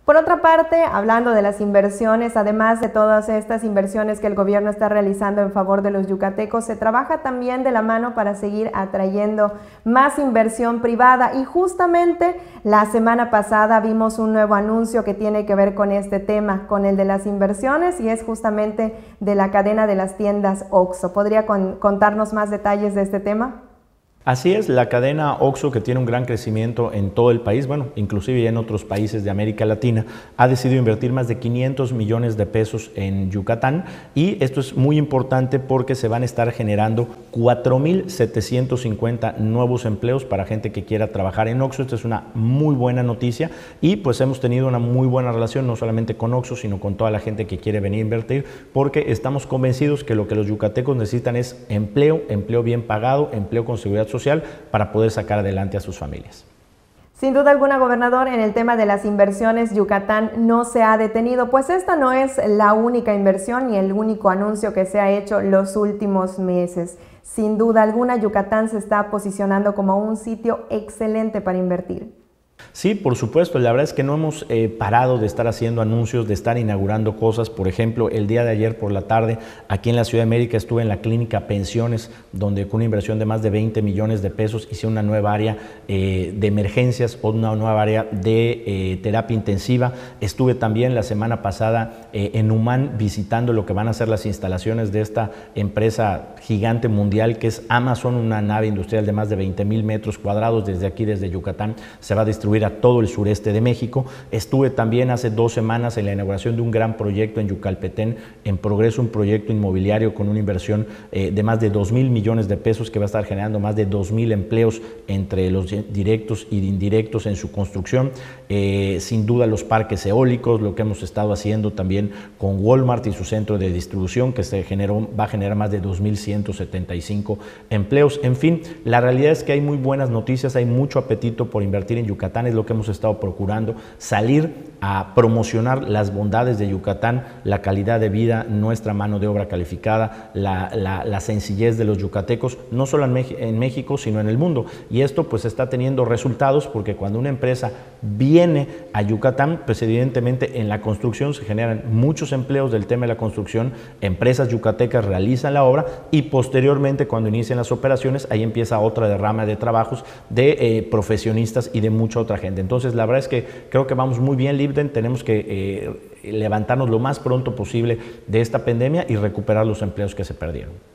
Por otra parte, hablando de las inversiones, además de todas estas inversiones que el gobierno está realizando en favor de los yucatecos, se trabaja también de la mano para seguir atrayendo más inversión privada. Y justamente la semana pasada vimos un nuevo anuncio que tiene que ver con este tema, con el de las inversiones, y es justamente de la cadena de las tiendas OXXO. ¿Podría contarnos más detalles de este tema? Así es, la cadena OXXO, que tiene un gran crecimiento en todo el país, bueno, inclusive ya en otros países de América Latina, ha decidido invertir más de 500 millones de pesos en Yucatán, y esto es muy importante porque se van a estar generando 4,750 nuevos empleos para gente que quiera trabajar en OXXO. Esta es una muy buena noticia y pues hemos tenido una muy buena relación no solamente con OXXO, sino con toda la gente que quiere venir a invertir, porque estamos convencidos que lo que los yucatecos necesitan es empleo, empleo bien pagado, empleo con seguridad social para poder sacar adelante a sus familias. Sin duda alguna, gobernador, en el tema de las inversiones, Yucatán no se ha detenido, pues esta no es la única inversión ni el único anuncio que se ha hecho los últimos meses. Sin duda alguna, Yucatán se está posicionando como un sitio excelente para invertir. Sí, por supuesto. La verdad es que no hemos parado de estar haciendo anuncios, de estar inaugurando cosas. Por ejemplo, el día de ayer por la tarde, aquí en la Ciudad de América, estuve en la clínica Pensiones, donde con una inversión de más de 20 millones de pesos hice una nueva área de emergencias o una nueva área de terapia intensiva. Estuve también la semana pasada en Humán visitando lo que van a ser las instalaciones de esta empresa gigante mundial que es Amazon, una nave industrial de más de 20,000 metros cuadrados. Desde aquí, desde Yucatán, se va a distribuir a todo el sureste de México. Estuve también hace 2 semanas en la inauguración de un gran proyecto en Yucalpetén, en progreso, un proyecto inmobiliario con una inversión de más de 2,000 millones de pesos que va a estar generando más de 2,000 empleos entre los directos y indirectos en su construcción. Sin duda los parques eólicos, lo que hemos estado haciendo también con Walmart y su centro de distribución que va a generar más de 2,175 empleos. En fin, la realidad es que hay muy buenas noticias, hay mucho apetito por invertir en Yucatán. Es lo que hemos estado procurando, salir a promocionar las bondades de Yucatán, la calidad de vida, nuestra mano de obra calificada, la sencillez de los yucatecos, no solo en México, sino en el mundo. Y esto pues está teniendo resultados porque cuando una empresa viene a Yucatán, pues evidentemente en la construcción se generan muchos empleos del tema de la construcción, empresas yucatecas realizan la obra y posteriormente cuando inician las operaciones, ahí empieza otra derrama de trabajos de profesionistas y de mucha otra gente. Entonces la verdad es que creo que vamos muy bien, Libden. Tenemos que levantarnos lo más pronto posible de esta pandemia y recuperar los empleos que se perdieron.